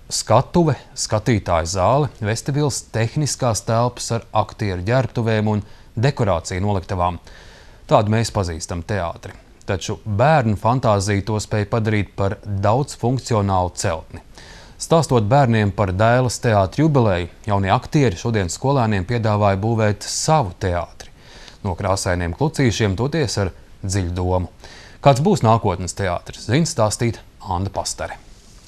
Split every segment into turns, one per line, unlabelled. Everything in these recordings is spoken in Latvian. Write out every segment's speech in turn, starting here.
skatuve, skatītāju zāle, vestibils, tehniskās telpas ar aktieru ģērbtuvēm un dekorāciju noliktavām. Tādu mēs pazīstam teātri. Taču bērnu fantāzija to spēja padarīt par daudzfunkcionālu celtni. Stāstot bērniem par Dailas teātra jubileju, jaunie aktieri šodien skolēniem piedāvāja būvēt savu teātri. No krāsainiem klucīšiem toties ar dziļu domu. Kāds būs nākotnes teātris, zina stāstīt Anda Pastare.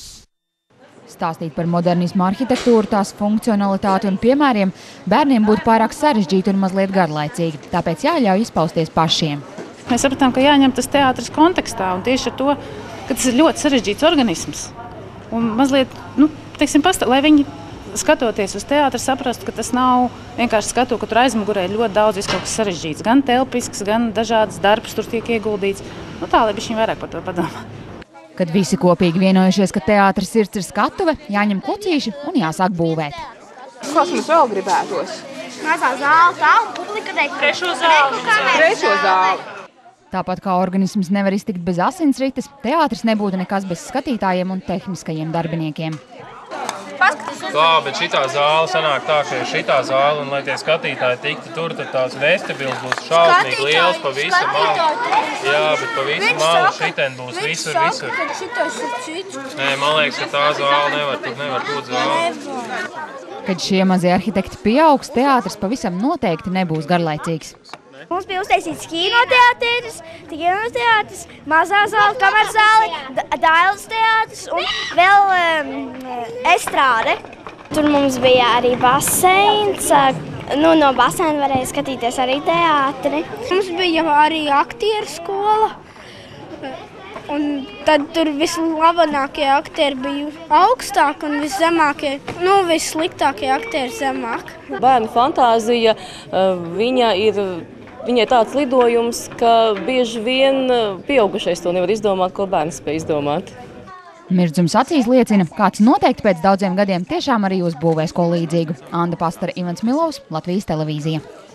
Stāstīt par modernismu arhitektūru, tās funkcionalitāti un piemēriem bērniem būtu pārāk sarežģīti un mazliet garlaicīgi, tāpēc jāļauj izpausties pašiem.
Mēs sapratām, ka jāņem tas teātris kontekstā un tieši ar to, ka tas ir ļoti sarežģīts organisms. Un mazliet, lai viņi skatoties uz teātri saprastu, ka tas nav vienkārši skatu, ka tur aizmugurē ir ļoti daudz kaut kas sarežģīts. Gan telpisks, gan dažādas darbs tur tiek ieguldīts. Tā, lai viņi vairāk par to padomā.
Kad visi kopīgi vienojušies, ka teātras sirds ir skatuve, jāņem klucīši un jāsāk būvēt.
Kas mums vēl gribētos?
Mazā zāle, tā un publika teikt
trešo zāli.
Tāpat kā organisms nevar iztikt bez asinsrites, teātris nebūtu nekas bez skatītājiem un tehniskajiem darbiniekiem.
Tā, bet šitā zāle sanāk tā, ka ir šitā zāle, un lai tie skatītāji tiktu tur, tad tās vestibils būs šausmīgi liels pa visu malu. Jā, bet pa visu malu šitien būs visur. Nē, man liekas, ka tā zāle tur nevar būt zāle.
Kad šie mazie arhitekti pieaugs, teātris pavisam noteikti nebūs garlaicīgs.
Mums bija uztaisīts kinoteātris, mazā zāle, kameras zāle, Dailas teātris un vēl estrāde. Tur mums bija arī baseins. No baseina varēja skatīties arī teātri.
Mums bija arī aktieru skola. Un tad tur vislabākie aktieri bija augstāk un vissliktākie aktieri zemāk.
Bērnu fantāzija, viņai tāds lidojums, ka bieži vien pieaugušais to nevar izdomāt, ko bērns spēj izdomāt.
Mirdzums acīs liecina, kāds noteikti pēc daudziem gadiem tiešām arī uzbūvēs ko līdzīgu. Anda Pastare, Ivans Milovs, Latvijas televīzija.